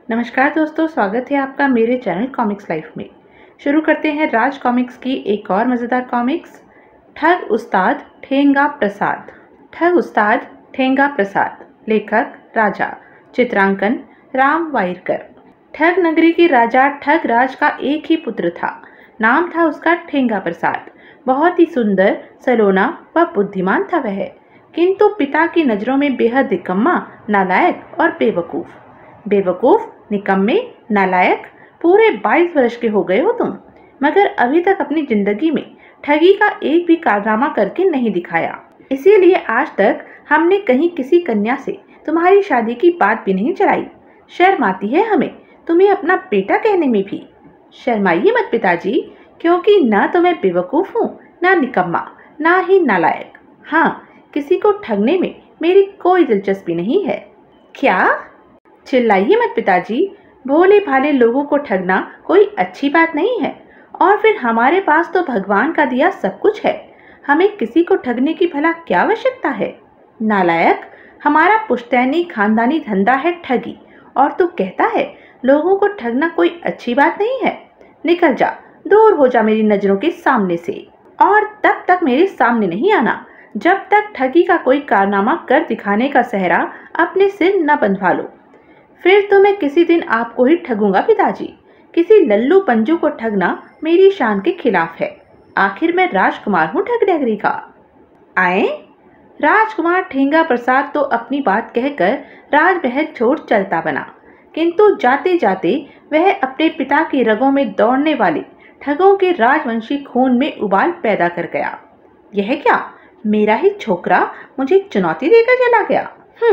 नमस्कार दोस्तों, स्वागत है आपका मेरे चैनल कॉमिक्स लाइफ में। शुरू करते हैं राज कॉमिक्स की एक और मज़ेदार कॉमिक्स, ठग उस्ताद ठेंगा प्रसाद। ठग उस्ताद ठेंगा प्रसाद, लेखक राजा, चित्रांकन राम वाइरकर। ठग नगरी के राजा ठग राज का एक ही पुत्र था। नाम था उसका ठेंगा प्रसाद। बहुत ही सुंदर, सलोना व बुद्धिमान था वह, किंतु पिता की नज़रों में बेहद निकम्मा, नालायक और बेवकूफ़। बेवकूफ़, निकम्मे, नालायक, पूरे 22 वर्ष के हो गए हो तुम, मगर अभी तक अपनी जिंदगी में ठगी का एक भी कारनामा करके नहीं दिखाया। इसीलिए आज तक हमने कहीं किसी कन्या से तुम्हारी शादी की बात भी नहीं चलाई। शर्म आती है हमें तुम्हें अपना बेटा कहने में भी। शर्माइए मत पिताजी, क्योंकि न तो मैं बेवकूफ़ हूँ, ना निकम्मा, ना ही नालायक। हाँ, किसी को ठगने में मेरी कोई दिलचस्पी नहीं है। क्या? चिल्लाइए मत पिताजी, भोले भाले लोगों को ठगना कोई अच्छी बात नहीं है। और फिर हमारे पास तो भगवान का दिया सब कुछ है, हमें किसी को ठगने की भला क्या आवश्यकता है। नालायक, हमारा पुश्तैनी खानदानी धंधा है ठगी, और तू कहता है लोगों को ठगना कोई अच्छी बात नहीं है। निकल जा, दूर हो जा मेरी नज़रों के सामने से, और तब तक मेरे सामने नहीं आना जब तक ठगी का कोई कारनामा कर दिखाने का सहरा अपने सिर न बंधवा लो। फिर तो मैं किसी दिन आपको ही ठगूंगा पिताजी। किसी लल्लू पंजू को ठगना मेरी शान के खिलाफ है। आखिर मैं राजकुमार हूँ ठग नगरी का। आए? राजकुमार ठेंगा प्रसाद तो अपनी बात कहकर राजमहल छोड़ चलता बना, किंतु जाते जाते वह अपने पिता की रगों में दौड़ने वाले ठगों के राजवंशी खून में उबाल पैदा कर गया। यह क्या, मेरा ही छोकरा मुझे चुनौती देकर चला गया?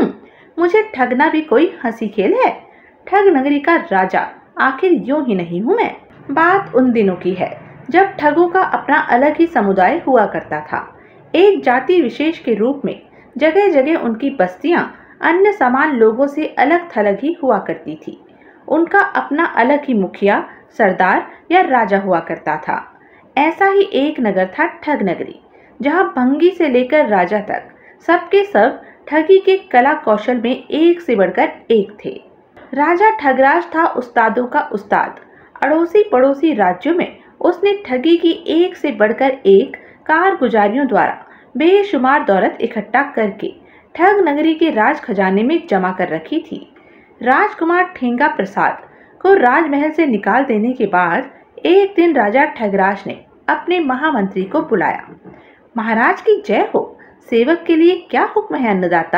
मुझे ठगना भी कोई हंसी खेल है? ठग नगरी का राजा आखिर यूं ही नहीं हूं मैं। बात उन दिनों की है जब ठगों का अपना अलग ही समुदाय हुआ करता था। एक जाति विशेष के रूप में जगह जगह उनकी बस्तियां अन्य समान लोगों से अलग थलग ही हुआ करती थी। उनका अपना अलग ही मुखिया, सरदार या राजा हुआ करता था। ऐसा ही एक नगर था ठग नगरी, जहाँ भंगी से लेकर राजा तक सबके सब ठगी के कला कौशल में एक से बढ़कर एक थे। राजा ठगराज था उस्तादों का उस्ताद। अड़ोसी पड़ोसी राज्यों में उसने ठगी की एक से बढ़कर एक कारगुजारियों द्वारा बेशुमार दौलत इकट्ठा करके ठग नगरी के राज खजाने में जमा कर रखी थी। राजकुमार ठेंगा प्रसाद को राजमहल से निकाल देने के बाद एक दिन राजा ठगराज ने अपने महामंत्री को बुलाया। महाराज की जय हो, सेवक के लिए क्या हुक्म है अन्नदाता?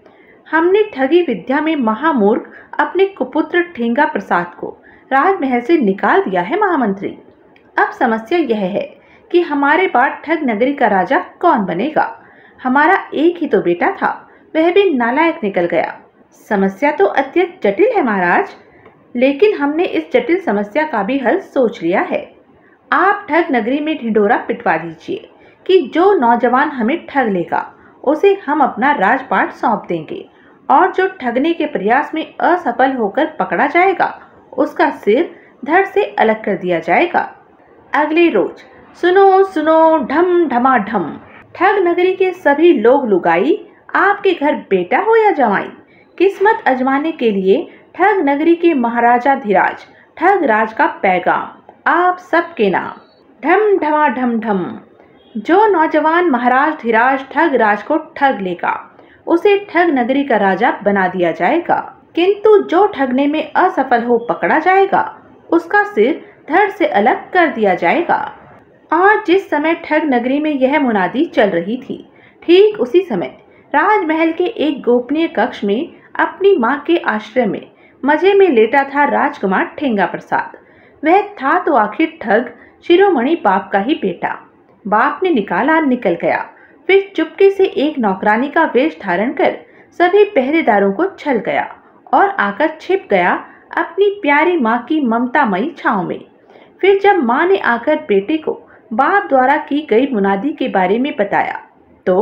हमने ठगी विद्या में महामूर्ख अपने कुपुत्र ठेंगा प्रसाद को राजमहल से निकाल दिया है महामंत्री। अब समस्या यह है कि हमारे बाद ठग नगरी का राजा कौन बनेगा? हमारा एक ही तो बेटा था, वह भी नालायक निकल गया। समस्या तो अत्यंत जटिल है महाराज, लेकिन हमने इस जटिल समस्या का भी हल सोच लिया है। आप ठग नगरी में ढिंढोरा पिटवा दीजिए कि जो नौजवान हमें ठग लेगा उसे हम अपना राजपाट सौंप देंगे, और जो ठगने के प्रयास में असफल होकर पकड़ा जाएगा उसका सिर धड़ से अलग कर दिया जाएगा। अगले रोज सुनो सुनो ढम ढमाढम, ठग नगरी के सभी लोग लुगाई, आपके घर बेटा हो या जवाई, किस्मत आजमाने के लिए ठग नगरी के महाराजा धीराज ठग राज का पैगाम आप सबके नाम। ढम ढमाढम ढम। जो नौजवान महाराज धीराज ठग राज को ठग लेगा उसे ठग नगरी का राजा बना दिया जाएगा, किंतु जो ठगने में असफल हो पकड़ा जाएगा उसका सिर धड़ से अलग कर दिया जाएगा। और जिस समय ठग नगरी में यह मुनादी चल रही थी, ठीक उसी समय राजमहल के एक गोपनीय कक्ष में अपनी माँ के आश्रय में मजे में लेटा था राजकुमार ठेंगा प्रसाद। वह था तो आखिर ठग शिरोमणि बाप का ही बेटा। बाप ने निकाला निकल गया, फिर चुपके से एक नौकरानी का वेश धारण कर सभी पहरेदारों को छल गया और आकर छिप गया अपनी प्यारी माँ की ममतामयी छांव में। फिर जब माँ ने आकर बेटे को बाप द्वारा की गई मुनादी के बारे में बताया तो,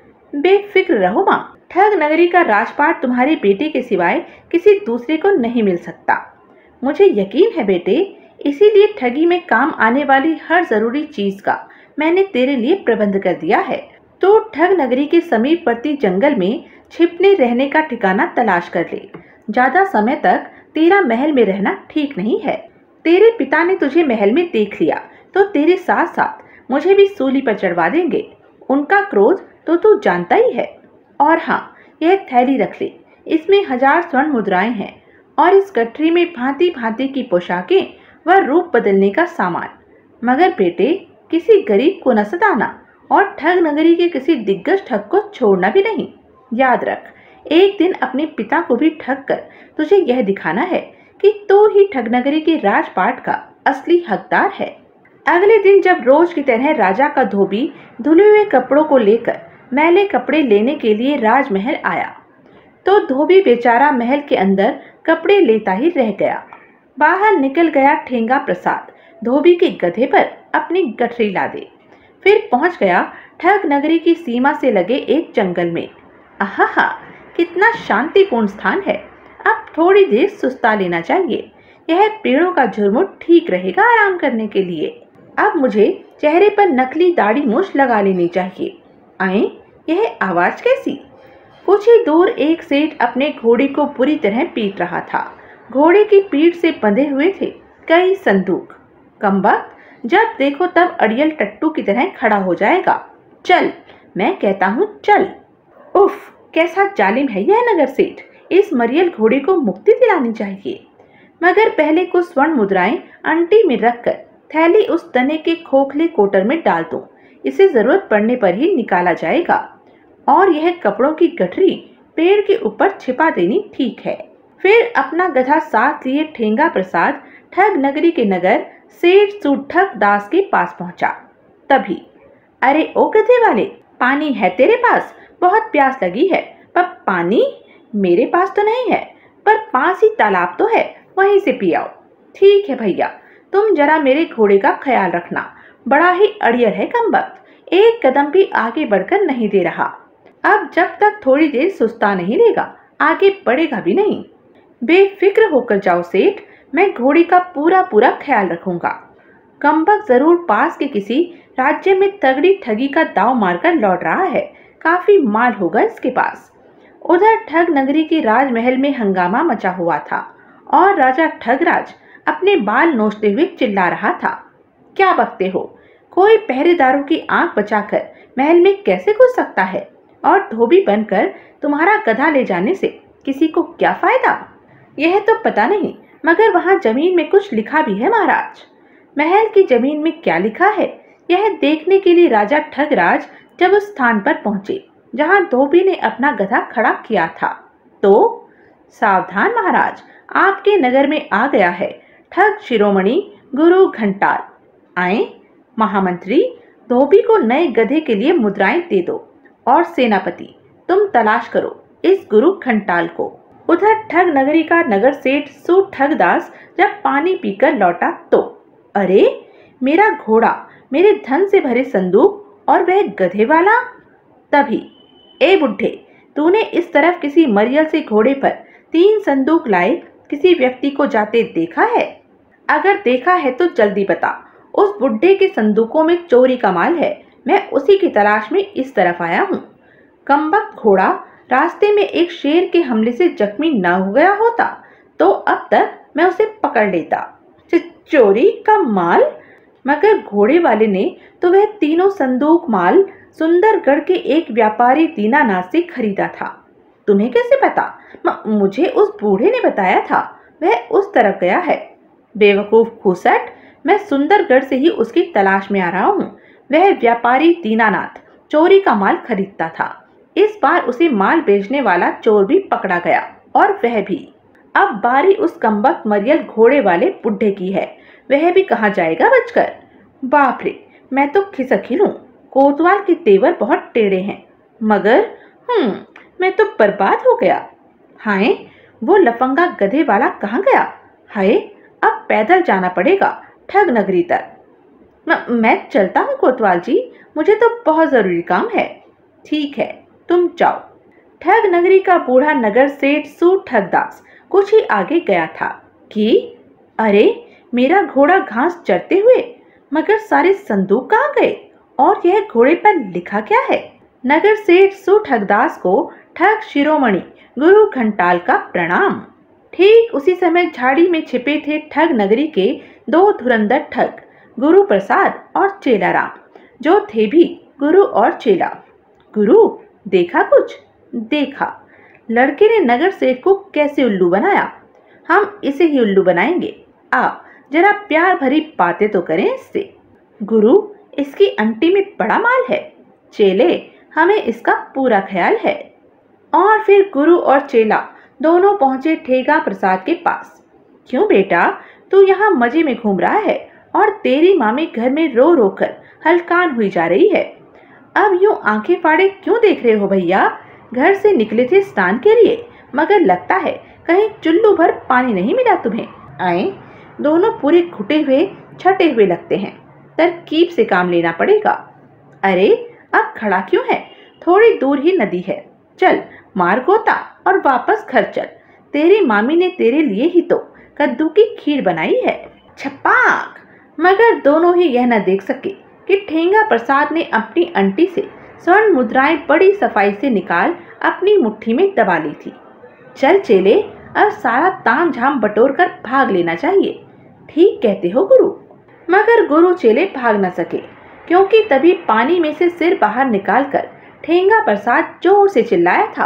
बेफिक्र रहो माँ, ठग नगरी का राजपाट तुम्हारे बेटे के सिवाय किसी दूसरे को नहीं मिल सकता। मुझे यकीन है बेटे, इसीलिए ठगी में काम आने वाली हर जरूरी चीज का मैंने तेरे लिए प्रबंध कर दिया है। तो ठग नगरी के समीपवर्ती जंगल में छिपने रहने का ठिकाना तलाश कर ले। ज्यादा समय तक तेरा महल में रहना ठीक नहीं है। तेरे पिता ने तुझे महल में देख लिया तो तेरे साथ साथ मुझे भी सूली पर चढ़वा देंगे। उनका क्रोध तो तू जानता ही है। और हाँ, यह थैली रख ले, इसमें 1000 स्वर्ण मुद्राएं हैं और इस गठरी में भांति भांति की पोशाकें व रूप बदलने का सामान। मगर बेटे, किसी गरीब को न सताना और ठग नगरी के किसी दिग्गज ठग को छोड़ना भी नहीं। याद रख, एक दिन अपने पिता को भी ठग कर तुझे यह दिखाना है कि तू ही ठग नगरी के राजपाट का असली हकदार है। अगले दिन जब रोज की तरह राजा का धोबी धुले हुए कपड़ों को लेकर मैले कपड़े लेने के लिए राजमहल आया, तो धोबी बेचारा महल के अंदर कपड़े लेता ही रह गया। बाहर निकल गया ठेंगा प्रसाद धोबी के गधे पर अपनी गठरी लादे। फिर पहुंच गया ठग नगरी की सीमा से लगे एक जंगल में। आहा, कितना शांतिपूर्ण स्थान है। अब थोड़ी देर सुस्ता लेना चाहिए। यह पेड़ों का झुरमुट ठीक रहेगा आराम करने के लिए। अब मुझे चेहरे पर नकली दाढ़ी मूछ लगा लेनी चाहिए। आए, यह आवाज कैसी? कुछ ही दूर एक सेठ अपने घोड़े को पूरी तरह पीट रहा था। घोड़े की पीठ से बंधे हुए थे कई संदूक। कमबख्त, जब देखो तब अड़ियल टट्टू की तरह खड़ा हो जाएगा। चल, मैं कहता हूँ चल। उफ, कैसा जालिम है यह नगर सेठ। इस मरियल घोड़े को मुक्ति दिलानी चाहिए। मगर पहले कुछ स्वर्ण मुद्राएं अंटी में रखकर थैली उस तने के खोखले कोटर में डाल दूं। इसे जरूरत पड़ने पर ही निकाला जाएगा। और यह कपड़ों की गठरी पेड़ के ऊपर छिपा देनी ठीक है। फिर अपना गधा साथ लिए ठेंगा प्रसाद ठग नगरी के नगर सेठ सूठक दास के पास पहुंचा। तभी, अरे ओ गधे वाले, पानी है तेरे पास? बहुत प्यास लगी है। पर पानी मेरे पास तो नहीं है, पर पास ही तालाब तो है, वहीं से पी आओ। ठीक है भैया, तुम जरा मेरे घोड़े का ख्याल रखना। बड़ा ही अड़ियल है कमबख्त, एक कदम भी आगे बढ़कर नहीं दे रहा। अब जब तक थोड़ी देर सुस्ता नहीं लेगा, आगे बढ़ेगा भी नहीं। बेफिक्र होकर जाओ सेठ, मैं घोड़ी का पूरा पूरा ख्याल रखूंगा। कमबख्त जरूर पास के किसी राज्य में तगड़ी ठगी का दाव मारकर लौट रहा है। काफी माल होगा इसके पास। उधर ठग नगरी के राजमहल में हंगामा मचा हुआ था और राजा ठगराज अपने बाल नोचते हुए चिल्ला रहा था। क्या बकते हो? कोई पहरेदारों की आंख बचाकर महल में कैसे घुस सकता है? और धोबी बनकर तुम्हारा गधा ले जाने से किसी को क्या फायदा? यह तो पता नहीं, मगर वहां जमीन में कुछ लिखा भी है महाराज। महल की जमीन में क्या लिखा है, यह देखने के लिए राजा ठगराज जब उस स्थान पर पहुंचे जहां धोबी ने अपना गधा खड़ा किया था, तो सावधान महाराज, आपके नगर में आ गया है ठग शिरोमणि गुरु घंटाल। आए महामंत्री, धोबी को नए गधे के लिए मुद्राएं दे दो। और सेनापति, तुम तलाश करो इस गुरु घंटाल को। उधर ठग नगरी का नगर सेठ सू ठगदास जब पानी पीकर लौटा तो, अरे मेरा घोड़ा, मेरे धन से भरे संदूक और वह गधे वाला। तभी, ए बुढ़े, तूने इस तरफ किसी मरियल से घोड़े पर 3 संदूक लाए किसी व्यक्ति को जाते देखा है? अगर देखा है तो जल्दी बता। उस बुढ़े के संदूकों में चोरी का माल है। मैं उसी की तलाश में इस तरफ आया हूँ। कमबख्त घोड़ा रास्ते में एक शेर के हमले से जख्मी न हो गया होता तो अब तक मैं उसे पकड़ लेता। चोरी का माल? मगर घोड़े वाले ने तो वह तीनों संदूक माल सुंदरगढ़ के एक व्यापारी दीनानाथ से खरीदा था। तुम्हें कैसे पता? मुझे उस बूढ़े ने बताया था, वह उस तरफ गया है। बेवकूफ खूसट, मैं सुंदरगढ़ से ही उसकी तलाश में आ रहा हूँ। वह व्यापारी दीनानाथ चोरी का माल खरीदता था। इस बार उसे माल बेचने वाला चोर भी पकड़ा गया, और वह भी। अब बारी उस कमबख्त मरियल घोड़े वाले बुढ़े की है। वह भी कहाँ जाएगा बचकर? बाप रे, मैं तो खिसक हूँ। कोतवाल के तेवर बहुत टेढ़े हैं। मगर मैं तो बर्बाद हो गया। हाय, वो लफंगा गधे वाला कहाँ गया? हाय, अब पैदल जाना पड़ेगा ठग नगरी तक। मैं चलता हूँ कोतवाल जी, मुझे तो बहुत जरूरी काम है। ठीक है, तुम जाओ। ठग नगरी का बूढ़ा नगर सेठ सू ठगदास कुछ ही आगे गया था कि अरे, मेरा घोड़ा घास चरते हुए, मगर सारे संदूक कहाँ गए? और यह घोड़े पर लिखा क्या है? नगर सेठ सू ठगदास को ठग शिरोमणि गुरु घंटाल का प्रणाम। ठीक उसी समय झाड़ी में छिपे थे ठग नगरी के दो धुरंधर ठग, गुरु प्रसाद और चेला राम, जो थे भी गुरु और चेला। गुरु, देखा कुछ? देखा। लड़के ने नगर सेठ को कैसे उल्लू बनाया। हम इसे ही उल्लू बनाएंगे। आ, जरा प्यार भरी बातें तो करें इससे। गुरु, इसकी अंटी में बड़ा माल है। चेले, हमें इसका पूरा ख्याल है। और फिर गुरु और चेला दोनों पहुंचे ठेंगा प्रसाद के पास। क्यों बेटा, तू यहाँ मजे में घूम रहा है और तेरी मामी घर में रो रो कर हलकान हुई जा रही है। अब यूं आंखें फाड़े क्यों देख रहे हो भैया? घर से निकले थे स्नान के लिए, मगर लगता है कहीं चुल्लू भर पानी नहीं मिला तुम्हें। आए, दोनों पूरे घुटे हुए छटे हुए लगते हैं। तरकीब से काम लेना पड़ेगा। अरे, अब खड़ा क्यों है? थोड़ी दूर ही नदी है। चल, मार गोता और वापस घर चल। तेरी मामी ने तेरे लिए ही तो कद्दू की खीर बनाई है। छपाक! मगर दोनों ही यह न देख सके कि ठेंगा प्रसाद ने अपनी अंटी से स्वर्ण मुद्राएं बड़ी सफाई से निकाल अपनी मुट्ठी में दबा ली थी। चल चेले, अब सारा ताम झाम बटोर कर भाग लेना चाहिए। ठीक कहते हो गुरु। मगर गुरु चेले भाग न सके, क्योंकि तभी पानी में से सिर बाहर निकालकर ठेंगा प्रसाद जोर से चिल्लाया था,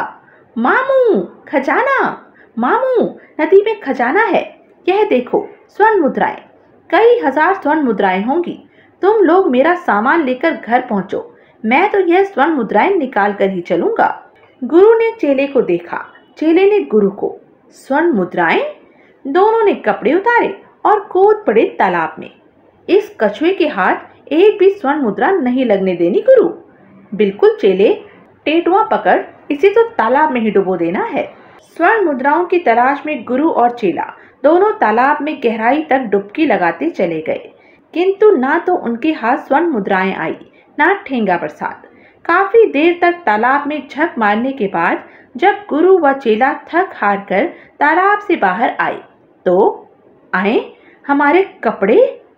मामू खजाना, मामू नदी में खजाना है। यह देखो स्वर्ण मुद्राएं, कई हजार स्वर्ण मुद्राएं होंगी। तुम लोग मेरा सामान लेकर घर पहुंचो, मैं तो यह स्वर्ण मुद्राएं निकाल कर ही चलूंगा। गुरु ने चेले को देखा, चेले ने गुरु को। स्वर्ण मुद्राएं? दोनों ने कपड़े उतारे और कूद पड़े तालाब में। इस कछुए के हाथ एक भी स्वर्ण मुद्रा नहीं लगने देनी गुरु। बिल्कुल चेले, टेटुआ पकड़ इसे तो तालाब में ही डुबो देना है। स्वर्ण मुद्राओं की तलाश में गुरु और चेला दोनों तालाब में गहराई तक डुबकी लगाते चले गए, किंतु ना तो उनके हाथ स्वर्ण मुद्राएं आई, ना ठेंगा प्रसाद। काफी देर तक तालाब में झक मारने के बाद जब गुरु व चेला थक हार कर तालाब से बाहर आए तो आए, हमारे कपड़े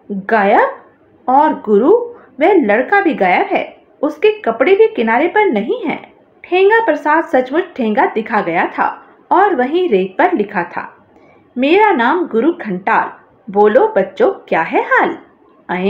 गायब। और गुरु, वह लड़का भी गायब है, उसके कपड़े भी किनारे पर नहीं है। ठेंगा प्रसाद सचमुच ठेंगा दिखा गया था और वहीं रेत पर लिखा था, मेरा नाम गुरु घंटाल, बोलो बच्चों क्या है हाल। आए,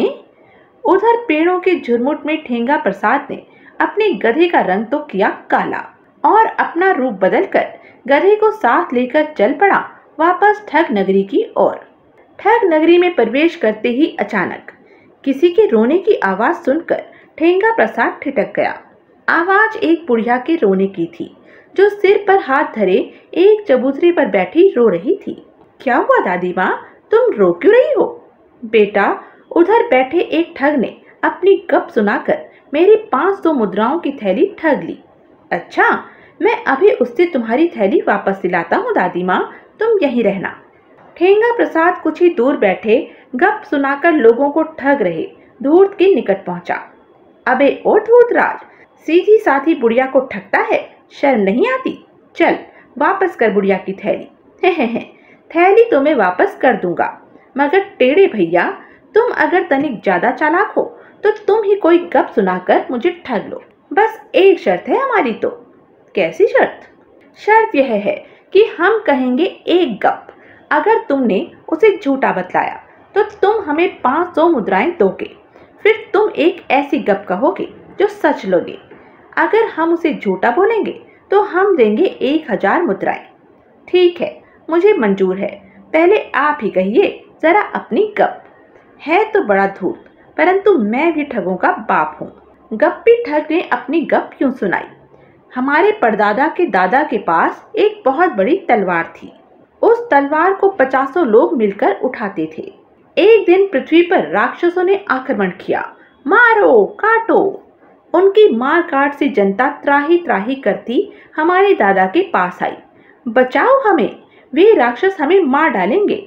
उधर पेड़ों के झुरमुट में ठेंगा प्रसाद ने अपने गधे का रंग तो किया काला और अपना रूप बदलकर गधे को साथ लेकर चल पड़ा वापस ठग नगरी की ओर। ठग नगरी में प्रवेश करते ही अचानक किसी के रोने की आवाज सुनकर ठेंगा प्रसाद ठिठक गया। आवाज एक बुढ़िया के रोने की थी, जो सिर पर हाथ धरे एक चबूतरे पर बैठी रो रही थी। क्या हुआ दादी माँ, तुम रो क्यों रही हो? बेटा, उधर बैठे एक ठग ने अपनी गप सुनाकर मेरी 500 मुद्राओं की थैली ठग ली। अच्छा, मैं अभी उससे तुम्हारी थैली वापस दिलाता हूँ दादी माँ, तुम यहीं रहना। ठेंगा प्रसाद कुछ ही दूर बैठे गप सुनाकर लोगों को ठग रहे धूर्त के निकट पहुंचा। अबे ओ धूर्तराज, सीधी साधी बुढ़िया को ठगता है, शर्म नहीं आती? चल वापस कर बुढ़िया की थैली। हे, थैली तो मैं वापस कर दूंगा, मगर टेढ़े भैया, तुम अगर तनिक ज्यादा चालाक हो तो तुम ही कोई गप सुनाकर मुझे ठग लो। बस एक शर्त है हमारी। तो कैसी शर्त? शर्त यह है कि हम कहेंगे एक गप, अगर तुमने उसे झूठा बतलाया तो तुम हमें 500 मुद्राएं दोगे। फिर तुम एक ऐसी गप कहोगे जो सच लोगे। अगर हम उसे झूठा बोलेंगे तो हम देंगे 1000 मुद्राएं। ठीक है, मुझे मंजूर है। पहले आप ही कहिए जरा अपनी गप। है तो बड़ा धूर्त, परंतु मैं भी ठगों का बाप हूँ। गप्पी ठग ने अपनी गप यूं सुनाई। हमारे परदादा के दादा के पास एक बहुत बड़ी तलवार थी। उस तलवार को 50 लोग मिलकर उठाते थे। एक दिन पृथ्वी पर राक्षसों ने आक्रमण किया। मारो काटो। उनकी मार काट से जनता त्राही त्राही करती हमारे दादा के पास आई। बचाओ हमें, वे राक्षस हमें मार डालेंगे।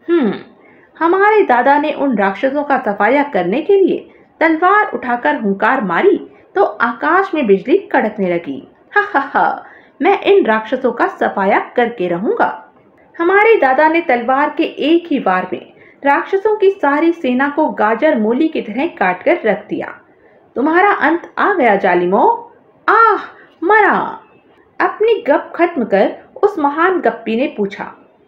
हमारे दादा ने उन राक्षसों का सफाया करने के लिए तलवार उठाकर हुंकार मारी तो आकाश में बिजली कड़कने लगी। हा, मैं इन राक्षसों का सफाया करके रहूंगा। हमारे दादा ने तलवार के एक ही वार में राक्षसों की सारी सेना को गाजर मूली की तरह काट कर रख दिया। तुम्हारा अंत आ गया जालिमों। आह, मरा। अपनी गप खत्म कर उस महान गप्पी ने पूछा,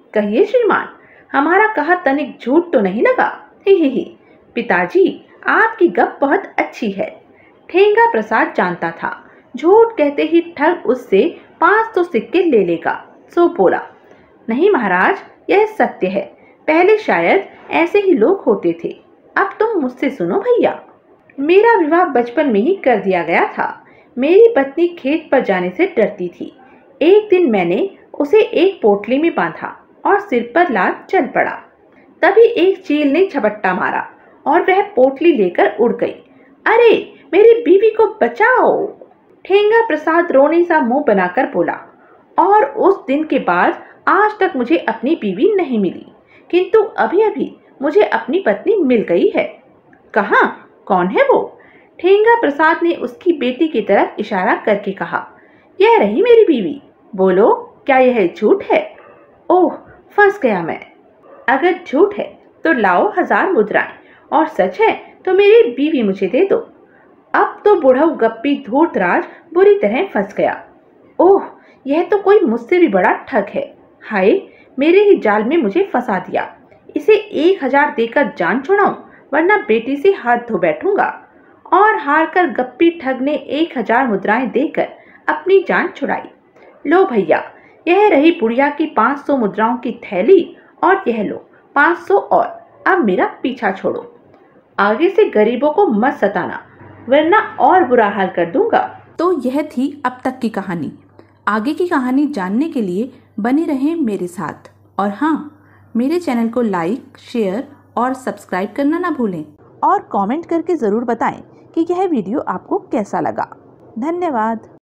कहिए श्रीमान, हमारा कहा तनिक झूठ तो नहीं लगा? ही। पिताजी, आपकी गप बहुत अच्छी है। ठेंगा प्रसाद जानता था झूठ कहते ही ठग उससे 500 सिक्के ले लेगा, सो बोला, नहीं महाराज, यह सत्य है। पहले शायद ऐसे ही लोग होते थे, अब तुम मुझसे सुनो भैया। मेरा विवाह बचपन में ही कर दिया गया था। मेरी पत्नी खेत पर जाने से डरती थी। एक दिन मैंने उसे एक पोटली में बांधा और सिर पर लाद चल पड़ा। तभी एक चील ने झपट्टा मारा और वह पोटली लेकर उड़ गई। अरे, मेरी बीवी को बचाओ! ठेंगा प्रसाद रोने सा मुंह बनाकर बोला। और उस दिन के बाद आज तक मुझे अपनी बीवी नहीं मिली, किंतु अभी अभी मुझे अपनी पत्नी मिल गई है। कहाँ? कौन है वो? ठेंगा प्रसाद ने उसकी बेटी की तरफ इशारा करके कहा, यह रही मेरी बीवी। बोलो, क्या यह झूठ है? ओह, फंस गया मैं। अगर झूठ है तो लाओ 1000 मुद्राएं, और सच है तो मेरी बीवी मुझे दे दो। अब तो बुढ़ऊ गप्पी धूर्तराज बुरी तरह फंस गया। ओह, यह तो कोई मुझसे भी बड़ा ठग है। हाय, मेरे ही जाल में मुझे फंसा दिया। इसे 1000 देकर जान छुड़ाऊं, वरना बेटी से हाथ धो बैठूंगा। और हारकर गप्पी ठग ने 1000 मुद्राएं देकर अपनी जान छुड़ाई। लो भैया, यह रही बुढ़िया की 500 मुद्राओं की थैली, और यह लो 500 और। अब मेरा पीछा छोड़ो। आगे से गरीबों को मत सताना, वरना और बुरा हाल कर दूंगा। तो यह थी अब तक की कहानी। आगे की कहानी जानने के लिए बने रहें मेरे साथ। और हाँ, मेरे चैनल को लाइक, शेयर और सब्सक्राइब करना ना भूलें। और कमेंट करके ज़रूर बताएं कि यह वीडियो आपको कैसा लगा। धन्यवाद।